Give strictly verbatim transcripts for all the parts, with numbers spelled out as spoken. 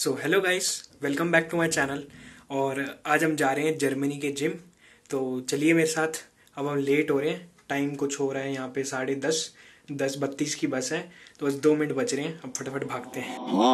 So hello guys, welcome back to my channel. और आज हम जा रहे हैं जर्मनी के जिम। तो चलिए मेरे साथ। अब हम लेट हो रहे हैं, टाइम कुछ हो रहा है यहाँ पे साढ़े दस दस बत्तीस की बस है, तो बस दो मिनट बच रहे हैं। अब फटाफट भागते हैं।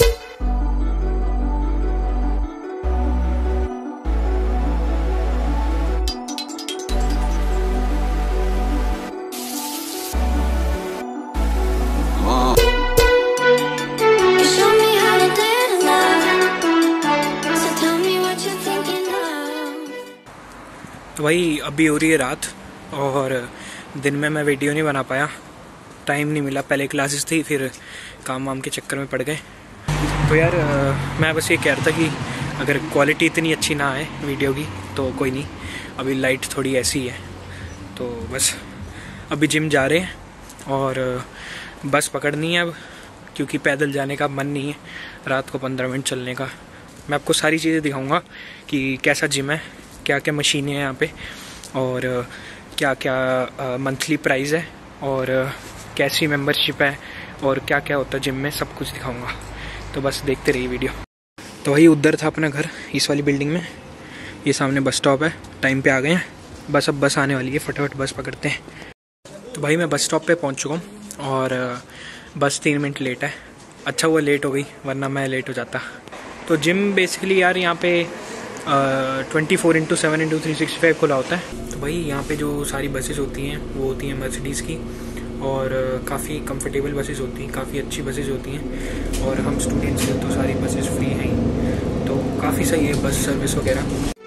तो भाई अभी हो रही है रात और दिन में मैं वीडियो नहीं बना पाया, टाइम नहीं मिला। पहले क्लासेस थी, फिर काम वाम के चक्कर में पड़ गए। तो यार मैं बस ये कह रहा था कि अगर क्वालिटी इतनी अच्छी ना आए वीडियो की तो कोई नहीं, अभी लाइट थोड़ी ऐसी है। तो बस अभी जिम जा रहे हैं और बस पकड़नी है अब, क्योंकि पैदल जाने का मन नहीं है रात को पंद्रह मिनट चलने का। मैं आपको सारी चीज़ें दिखाऊंगा कि कैसा जिम है, क्या क्या मशीनें हैं यहाँ पे, और क्या क्या मंथली प्राइस है, और कैसी मेंबरशिप है, और क्या क्या होता है जिम में, सब कुछ दिखाऊंगा। तो बस देखते रहिए वीडियो। तो वही उधर था अपना घर, इस वाली बिल्डिंग में। ये सामने बस स्टॉप है, टाइम पे आ गए हैं। बस अब बस आने वाली है, फटाफट बस पकड़ते हैं। तो भाई मैं बस स्टॉप पे पहुँच चुका हूँ और बस तीन मिनट लेट है। अच्छा हुआ लेट हो गई, वरना मैं लेट हो जाता। तो जिम बेसिकली यार यहाँ पे twenty four into seven into three sixty five खुला होता है। तो भाई यहाँ पे जो सारी बसेस होती हैं वो होती हैं मर्सिडीज़ की, और काफ़ी कंफर्टेबल बसेस होती हैं, काफ़ी अच्छी बसेस होती हैं। और हम स्टूडेंट्स हैं तो सारी बसेस फ्री हैं, तो काफ़ी सही है बस सर्विस वगैरह।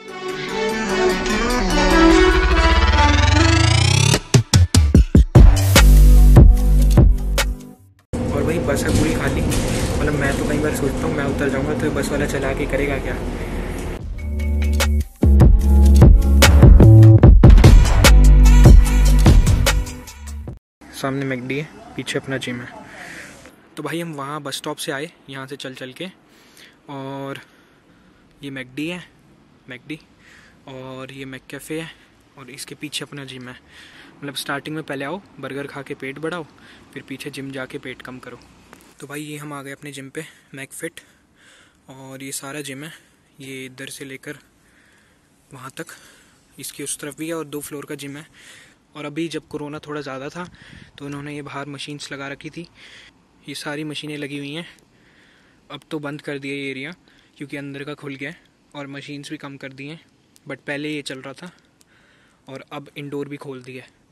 और भाई बस है पूरी खाली, मतलब मैं तो कई बार सोचता हूँ मैं उतर जाऊँगा तो बस वाला चला के करेगा क्या। सामने मैकडी है, पीछे अपना जिम है। तो भाई हम वहाँ बस स्टॉप से आए, यहाँ से चल चल के, और ये मैकडी है, मैकडी, और ये मैक कैफ़े है, और इसके पीछे अपना जिम है। मतलब स्टार्टिंग में पहले आओ, बर्गर खा के पेट बढ़ाओ, फिर पीछे जिम जाके पेट कम करो। तो भाई ये हम आ गए अपने जिम पे, मैक फिट, और ये सारा जिम है। ये इधर से लेकर वहाँ तक, इसकी उस तरफ भी है, और दो फ्लोर का जिम है। और अभी जब कोरोना थोड़ा ज़्यादा था तो उन्होंने ये बाहर मशीन्स लगा रखी थी, ये सारी मशीनें लगी हुई हैं। अब तो बंद कर दिया ये एरिया, क्योंकि अंदर का खुल गया है, और मशीन्स भी कम कर दी हैं। बट पहले ये चल रहा था, और अब इंडोर भी खोल दिया है।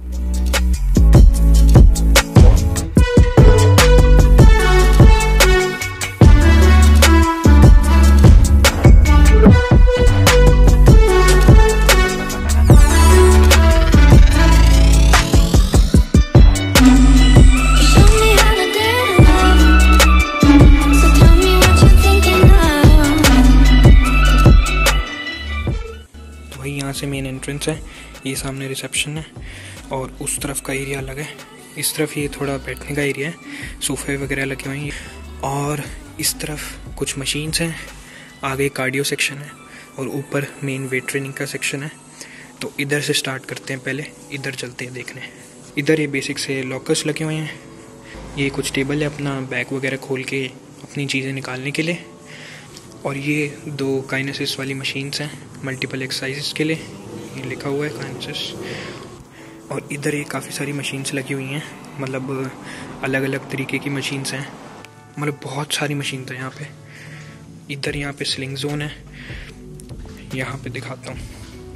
यहाँ से मेन एंट्रेंस है, ये सामने रिसेप्शन है, और उस तरफ का एरिया अलग है। इस तरफ ये थोड़ा बैठने का एरिया है, सोफे वगैरह लगे हुए हैं। और इस तरफ कुछ मशीन्स हैं, आगे कार्डियो सेक्शन है, और ऊपर मेन वेट ट्रेनिंग का सेक्शन है। तो इधर से स्टार्ट करते हैं, पहले इधर चलते हैं देखने। इधर ये बेसिक से लॉकर्स लगे हुए हैं, ये कुछ टेबल है अपना बैग वगैरह खोल के अपनी चीज़ें निकालने के लिए। और ये दो काइनेसिस वाली मशीन्स हैं मल्टीपल एक्सरसाइजेस के लिए, ये लिखा हुआ है काइनेसिस। और इधर ये काफ़ी सारी मशीन्स लगी हुई हैं, मतलब अलग अलग तरीके की मशीन्स हैं, मतलब बहुत सारी मशीन है यहाँ पे। इधर यहाँ पे स्लिंग जोन है, यहाँ पे दिखाता हूँ।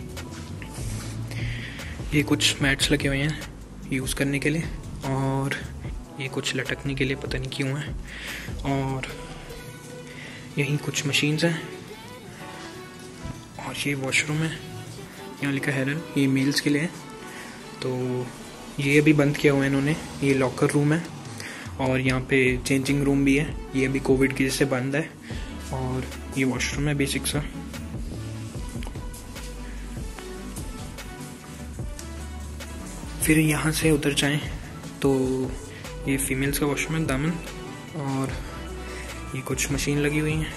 ये कुछ मैट्स लगे हुए हैं यूज़ करने के लिए, और ये कुछ लटकने के लिए, पता नहीं क्यों है। और यहीं कुछ मशीन्स हैं, और ये वॉशरूम है, यहाँ लिखा है ये मेल्स के लिए है। तो ये अभी बंद किया हुआ है इन्होंने, ये लॉकर रूम है। और यहाँ पे चेंजिंग रूम भी है, ये अभी कोविड की वजह से बंद है। और ये वॉशरूम है बेसिक सा। फिर यहाँ से उधर जाएं तो ये फीमेल्स का वॉशरूम है, दामन, और ये कुछ मशीन लगी हुई हैं।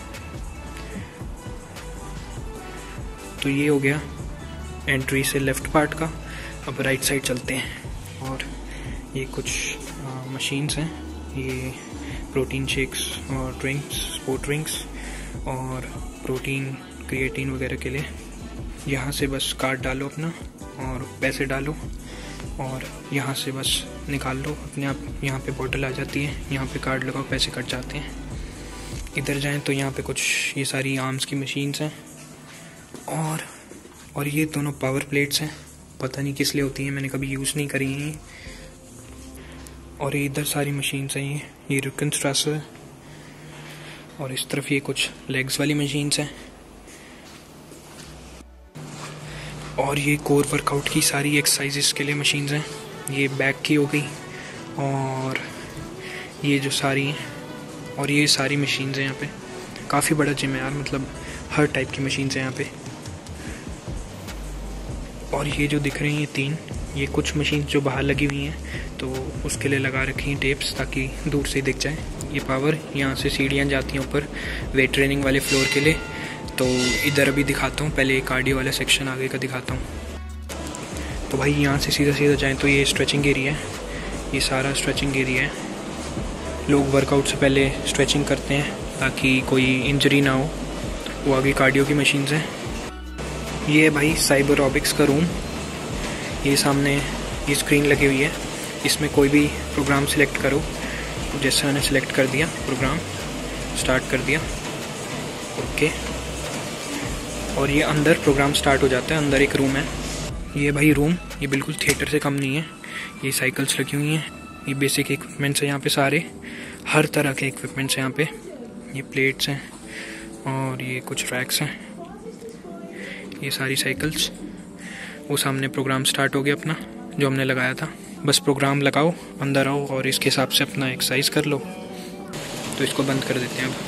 तो ये हो गया एंट्री से लेफ़्ट पार्ट का। अब राइट साइड चलते हैं, और ये कुछ मशीन्स हैं, ये प्रोटीन शेक्स और ड्रिंक्स, स्पोर्ट ड्रिंक्स और प्रोटीन क्रिएटिन वगैरह के लिए। यहाँ से बस कार्ड डालो अपना और पैसे डालो और यहाँ से बस निकाल लो, अपने आप यहाँ पे बोतल आ जाती है, यहाँ पे कार्ड लगाओ, पैसे कट जाते हैं। इधर जाएं तो यहाँ पे कुछ ये सारी आर्म्स की मशीन्स हैं और और ये दोनों पावर प्लेट्स हैं, पता नहीं किस लिए होती हैं, मैंने कभी यूज़ नहीं करी हैं। और इधर सारी मशीन्स हैं, ये ये रुकनस्ट्रासर और इस तरफ ये कुछ लेग्स वाली मशीन्स हैं और ये कोर वर्कआउट की सारी एक्सरसाइजेस के लिए मशीन्स हैं। ये बैक की हो गई और ये जो सारी हैं और ये सारी मशीन्स हैं यहाँ पे। काफ़ी बड़ा जिम है यार, मतलब हर टाइप की मशीन्स हैं यहाँ पे। और ये जो दिख रही हैं तीन, ये कुछ मशीन्स जो बाहर लगी हुई हैं तो उसके लिए लगा रखी हैं टेप्स ताकि दूर से दिख जाए। ये पावर, यहाँ से सीढ़ियाँ जाती हैं ऊपर वेट ट्रेनिंग वाले फ्लोर के लिए। तो इधर अभी दिखाता हूँ, पहले कार्डियो वाला सेक्शन आगे का दिखाता हूँ। तो भाई यहाँ से सीधा सीधा जाएँ तो ये स्ट्रेचिंग एरिया है, ये सारा स्ट्रेचिंग एरिया है। लोग वर्कआउट से पहले स्ट्रेचिंग करते हैं ताकि कोई इंजरी ना हो। वो आगे कार्डियो की मशीन्स हैं। ये है भाई साइबर ऑबिक्स का रूम। ये सामने ये स्क्रीन लगी हुई है, इसमें कोई भी प्रोग्राम सिलेक्ट करो। जैसे मैंने सिलेक्ट कर दिया, प्रोग्राम स्टार्ट कर दिया, ओके। और ये अंदर प्रोग्राम स्टार्ट हो जाता है। अंदर एक रूम है, ये भाई रूम, ये बिल्कुल थिएटर से कम नहीं है। ये साइकिल्स लगी हुई हैं, ये बेसिक इक्विपमेंट्स हैं यहाँ पे सारे, हर तरह के इक्विपमेंट्स हैं यहाँ पे। ये प्लेट्स हैं और ये कुछ रैक्स हैं, ये सारी साइकिल्स। वो सामने प्रोग्राम स्टार्ट हो गया अपना जो हमने लगाया था। बस प्रोग्राम लगाओ, अंदर आओ और इसके हिसाब से अपना एक्सरसाइज कर लो। तो इसको बंद कर देते हैं अब।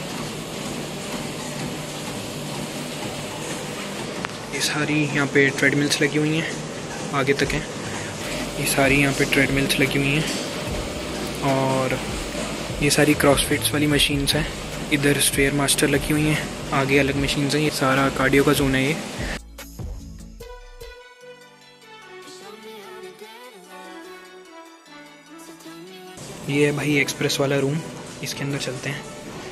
ये सारी यहाँ पे ट्रेडमिल्स लगी हुई हैं, आगे तक हैं। ये सारी यहाँ पे ट्रेडमिल्स लगी हुई हैं और ये सारी क्रॉसफिट्स वाली मशीन्स हैं। इधर स्ट्रेयर मास्टर लगी हुई हैं, आगे अलग मशीन्स हैं। ये सारा कार्डियो का जोन है। ये ये है भाई एक्सप्रेस वाला रूम, इसके अंदर चलते हैं।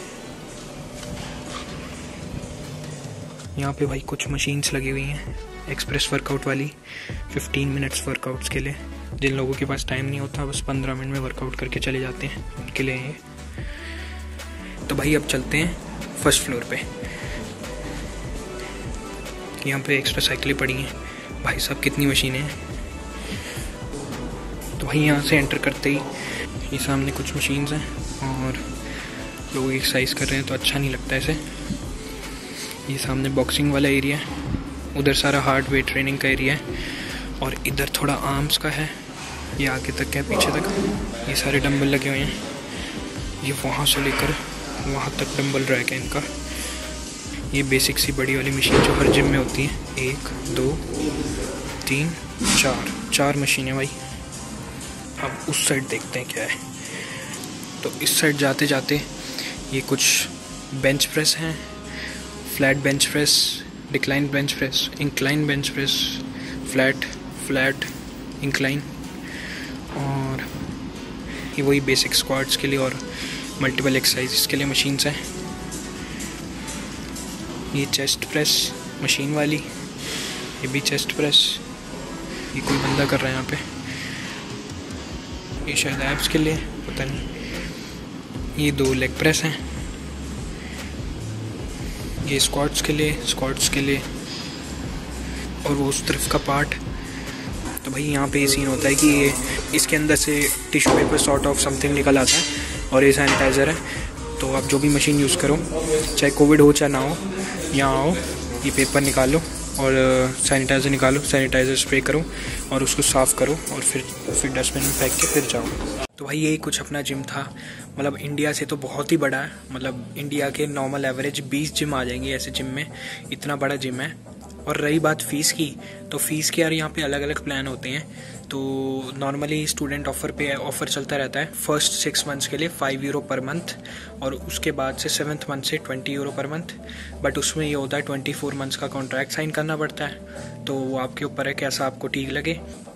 यहाँ पे भाई कुछ मशीन्स लगी हुई हैं एक्सप्रेस वर्कआउट वाली, फिफ्टीन मिनट्स वर्कआउट्स के लिए। जिन लोगों के पास टाइम नहीं होता, बस पंद्रह मिनट में वर्कआउट करके चले जाते हैं, उनके लिए ये। तो भाई अब चलते हैं फर्स्ट फ्लोर पे। यहाँ पे एक्स्ट्रा साइकिलें पड़ी हैं, भाई साहब कितनी मशीनें हैं। तो भाई यहाँ से एंटर करते ही ये सामने कुछ मशीन्स हैं और लोग एक्सरसाइज कर रहे हैं तो अच्छा नहीं लगता ऐसे। ये सामने बॉक्सिंग वाला एरिया है, उधर सारा हार्ड वेट ट्रेनिंग का एरिया है और इधर थोड़ा आर्म्स का है। ये आगे तक है, पीछे तक ये सारे डंबल लगे हुए हैं। ये वहाँ से लेकर वहाँ तक डंबल रैक है इनका। ये बेसिक सी बड़ी वाली मशीन जो हर जिम में होती है। एक, दो, तीन, चार चार मशीनें भाई। अब उस साइड देखते हैं क्या है। तो इस साइड जाते जाते ये कुछ बेंच प्रेस हैं, flat bench press, decline bench press, incline bench press, flat flat incline और ये वही बेसिक स्क्वाट्स के लिए और मल्टीपल एक्सरसाइजेस के लिए मशीन्स हैं। ये चेस्ट प्रेस मशीन वाली, ये भी चेस्ट प्रेस, ये कोई बंदा कर रहा है यहाँ पे। ये शायद एब्स के लिए, पता नहीं। ये दो लेग प्रेस हैं, ये स्क्वाट्स के लिए स्क्वाट्स के लिए और वो उस तरफ का पार्ट। तो भाई यहाँ पे ये सीन होता है कि ये इसके अंदर से tissue paper sort of something निकल आता है और ये सैनिटाइज़र है। तो आप जो भी मशीन यूज़ करो, चाहे कोविड हो चाहे ना हो, यहाँ आओ, ये पेपर निकालो और सैनिटाइज़र निकालो, सैनिटाइज़र स्प्रे करो और उसको साफ़ करो और फिर फिर डस्टबिन में फेंक के फिर जाओ। तो भाई यही कुछ अपना जिम था। मतलब इंडिया से तो बहुत ही बड़ा है, मतलब इंडिया के नॉर्मल एवरेज बीस जिम आ जाएंगे ऐसे जिम में, इतना बड़ा जिम है। और रही बात फ़ीस की, तो फ़ीस के यार यहाँ पे अलग अलग प्लान होते हैं। तो नॉर्मली स्टूडेंट ऑफ़र पे ऑफ़र चलता रहता है फर्स्ट सिक्स मंथ्स के लिए फाइव यूरो पर मंथ और उसके बाद से सेवन्थ मंथ से twenty euro per month. But उसमें ये होता है ट्वेंटी फोर मंथ्स का कॉन्ट्रैक्ट साइन करना पड़ता है। तो वो आपके ऊपर है कैसा आपको ठीक लगे।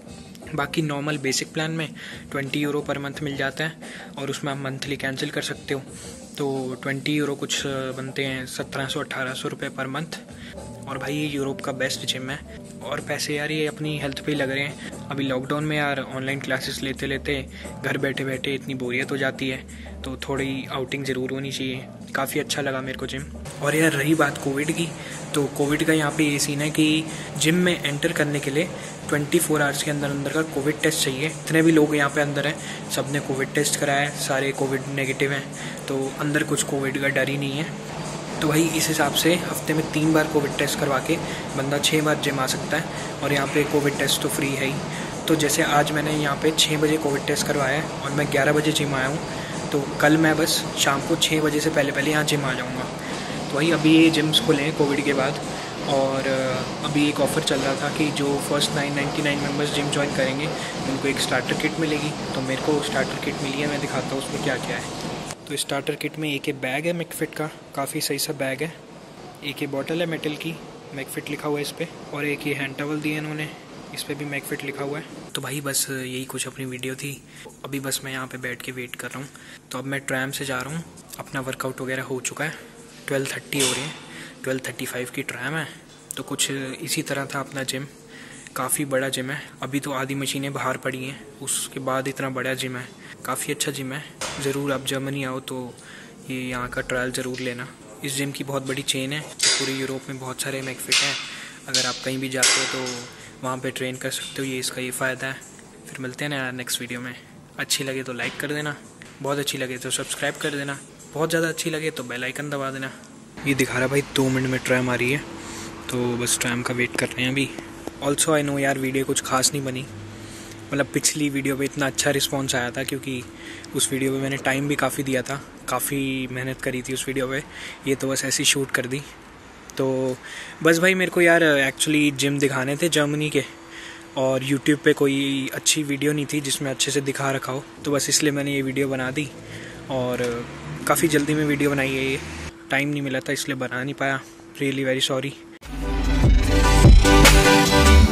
बाकी नॉर्मल बेसिक प्लान में ट्वेंटी यूरो पर मंथ मिल जाता है और उसमें आप मंथली कैंसिल कर सकते हो। तो ट्वेंटी यूरो कुछ बनते हैं सत्रह सौ अट्ठारह सौ रुपये पर मंथ। और भाई ये यूरोप का बेस्ट जिम है। और पैसे यार ये अपनी हेल्थ पे ही लग रहे हैं। अभी लॉकडाउन में यार ऑनलाइन क्लासेस लेते लेते घर बैठे बैठे इतनी बोरियत हो जाती है, तो थोड़ी आउटिंग ज़रूर होनी चाहिए। काफ़ी अच्छा लगा मेरे को जिम। और यार रही बात कोविड की, तो कोविड का यहाँ पे ये सीन है कि जिम में एंटर करने के लिए ट्वेंटी फोर आवर्स के अंदर अंदर का कोविड टेस्ट चाहिए। जितने भी लोग यहाँ पे अंदर हैं सब ने कोविड टेस्ट कराया है, सारे कोविड नेगेटिव हैं, तो अंदर कुछ कोविड का डर ही नहीं है। तो भाई इस हिसाब से हफ्ते में तीन बार कोविड टेस्ट करवा के बंदा छः बार जिम आ सकता है। और यहाँ पे कोविड टेस्ट तो फ्री है ही। तो जैसे आज मैंने यहाँ पे छः बजे कोविड टेस्ट करवाया है और मैं ग्यारह बजे जिम आया हूँ, तो कल मैं बस शाम को छः बजे से पहले पहले यहाँ जिम आ जाऊँगा। तो भाई अभी ये जिम्स खुले हैं कोविड के बाद, और अभी एक ऑफ़र चल रहा था कि जो first nine ninety nine members gym join करेंगे उनको एक स्टार्टर किट मिलेगी। तो मेरे को स्टार्टर किट मिली है, मैं दिखाता हूँ उसमें क्या क्या है। तो स्टार्टर किट में एक बैग है मैकफिट का, काफ़ी सही सा बैग है। एक ये बॉटल है मेटल की, मैकफिट लिखा हुआ है इस पर। और एक ये हैंड टॉवल दिए इन्होंने, इस पर भी मैकफिट लिखा हुआ है। तो भाई बस यही कुछ अपनी वीडियो थी। अभी बस मैं यहाँ पे बैठ के वेट कर रहा हूँ। तो अब मैं ट्रैम से जा रहा हूँ। अपना वर्कआउट वगैरह हो चुका है। ट्वेल्व थर्टी हो रही है, ट्वेल्व थर्टी फाइव की ट्रैम है। तो कुछ इसी तरह था अपना जिम। काफ़ी बड़ा जिम है। अभी तो आधी मशीनें बाहर पड़ी हैं, उसके बाद इतना बड़ा जिम है। काफ़ी अच्छा जिम है। ज़रूर आप जर्मनी आओ तो ये यहाँ का ट्रायल ज़रूर लेना। इस जिम की बहुत बड़ी चेन है। पूरे यूरोप में बहुत सारे मैकफिट हैं। अगर आप कहीं भी जाते हो तो वहाँ पे ट्रेन कर सकते हो। ये इसका ये फ़ायदा है। फिर मिलते हैं ना नेक्स्ट वीडियो में। अच्छी लगे तो लाइक कर देना, बहुत अच्छी लगे तो सब्सक्राइब कर देना, बहुत ज़्यादा अच्छी लगे तो बेल आइकन दबा देना। ये दिखा रहा भाई दो मिनट में ट्रैम आ रही है, तो बस ट्रैम का वेट कर रहे हैं अभी। ऑल्सो आई नो यार वीडियो कुछ खास नहीं बनी। मतलब पिछली वीडियो पे इतना अच्छा रिस्पांस आया था क्योंकि उस वीडियो पे मैंने टाइम भी काफ़ी दिया था, काफ़ी मेहनत करी थी उस वीडियो पे। ये तो बस ऐसी शूट कर दी। तो बस भाई मेरे को यार एक्चुअली जिम दिखाने थे जर्मनी के, और यूट्यूब पे कोई अच्छी वीडियो नहीं थी जिसमें अच्छे से दिखा रखा हो, तो बस इसलिए मैंने ये वीडियो बना दी। और काफ़ी जल्दी में वीडियो बनाई है, ये टाइम नहीं मिला था इसलिए बना नहीं पाया। Really very sorry.